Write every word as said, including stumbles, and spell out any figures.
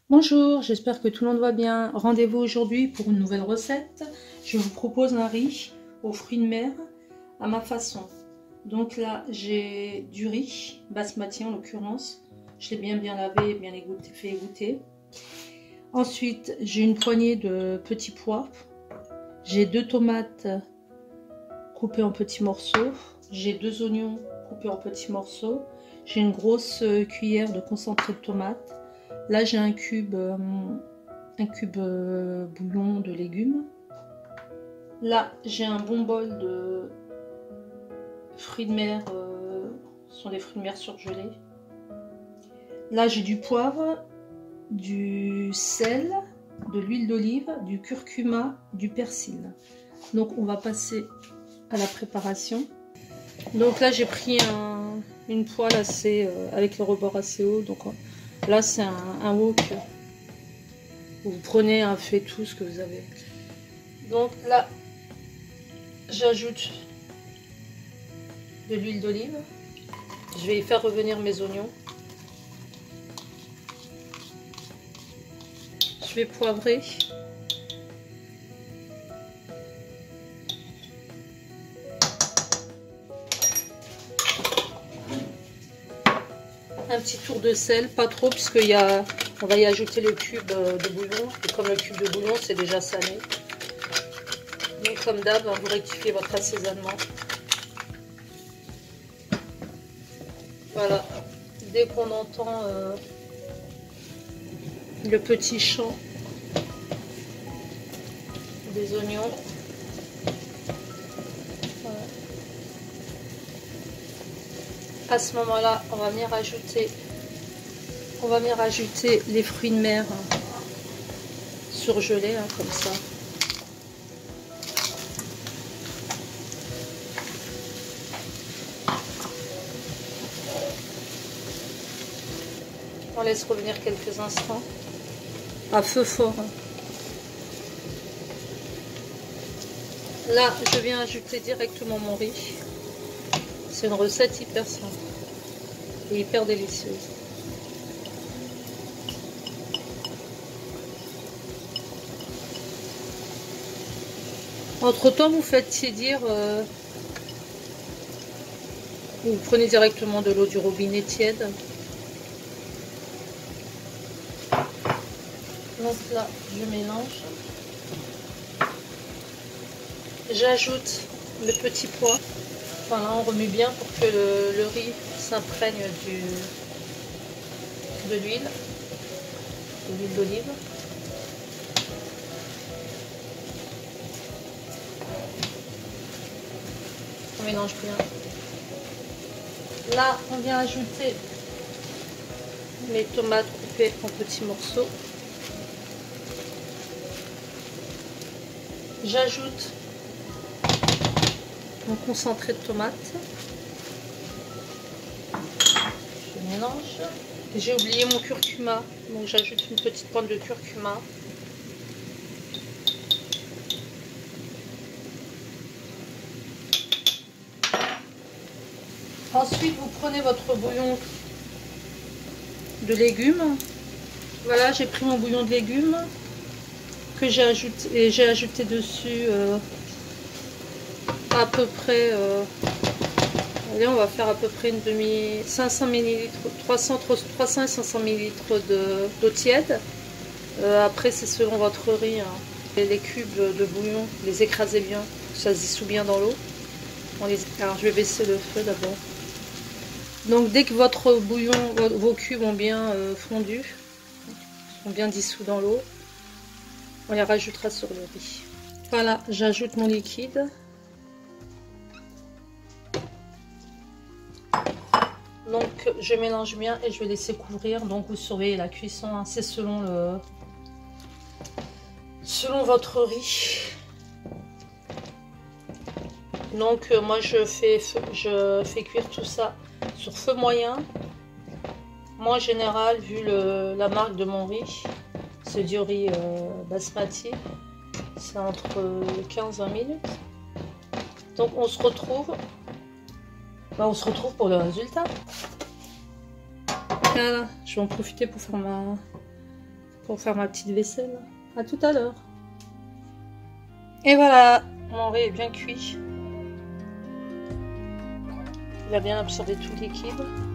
Bonjour, j'espère que tout le monde va bien. Rendez-vous aujourd'hui pour une nouvelle recette. Je vous propose un riz aux fruits de mer à ma façon. Donc là, j'ai du riz, basmati en l'occurrence. Je l'ai bien bien lavé et bien égoutter, fait égoutter. Ensuite, j'ai une poignée de petits pois. J'ai deux tomates coupées en petits morceaux. J'ai deux oignons coupés en petits morceaux. J'ai une grosse cuillère de concentré de tomate. Là, j'ai un cube, euh, un cube euh, bouillon de légumes. Là, j'ai un bon bol de fruits de mer, euh, ce sont des fruits de mer surgelés. Là, j'ai du poivre, du sel, de l'huile d'olive, du curcuma, du persil. Donc, on va passer à la préparation. Donc là, j'ai pris un, une poêle assez, euh, avec le rebord assez haut. Donc là, c'est un, un wok. Vous prenez un faitout, ce que vous avez. Donc là, j'ajoute de l'huile d'olive. Je vais y faire revenir mes oignons. Je vais poivrer. Un petit tour de sel, pas trop, puisqu'il y a, on va y ajouter le cube de bouillon. Et comme le cube de bouillon, c'est déjà salé. Donc comme d'hab, vous rectifiez votre assaisonnement. Voilà. Dès qu'on entend euh, le petit chant des oignons, voilà. À ce moment-là, on va venir rajouter, on va venir rajouter les fruits de mer hein, surgelés, hein, comme ça. On laisse revenir quelques instants à feu fort. Là, je viens ajouter directement mon riz. C'est une recette hyper simple et hyper délicieuse. Entre temps, vous faites tiédir, euh, vous prenez directement de l'eau du robinet tiède. Donc là, je mélange. J'ajoute le petit pois. Voilà, on remue bien pour que le, le riz s'imprègne de l'huile, de l'huile d'olive. On mélange bien. Là, on vient ajouter mes tomates coupées en petits morceaux. J'ajoute mon concentré de tomate. Je mélange. J'ai oublié mon curcuma, donc j'ajoute une petite pointe de curcuma. Ensuite, vous prenez votre bouillon de légumes. Voilà, j'ai pris mon bouillon de légumes que j'ai ajouté et j'ai ajouté dessus euh, à peu près. Euh, allez, on va faire à peu près une demi, cinq cents millilitres, trois cents, trois cents et cinq cents millilitres d'eau tiède. Euh, après, c'est selon votre riz. Hein. Et les cubes de bouillon, les écrasez bien, ça se dissout bien dans l'eau. Les... Alors, je vais baisser le feu d'abord. Donc, dès que votre bouillon, vos cubes ont bien euh, fondu, sont bien dissous dans l'eau, on les rajoutera sur le riz. Voilà, j'ajoute mon liquide. Donc je mélange bien et je vais laisser couvrir. Donc vous surveillez la cuisson, hein. C'est selon le selon votre riz. Donc euh, moi je fais je fais cuire tout ça sur feu moyen. Moi en général, vu le, la marque de mon riz, c'est du riz euh, basmati, c'est entre quinze à vingt minutes. Donc on se retrouve ben, on se retrouve pour le résultat. Voilà, je vais en profiter pour faire ma, pour faire ma petite vaisselle. À tout à l'heure. Et voilà, mon riz est bien cuit. Il a bien absorbé tout le liquide.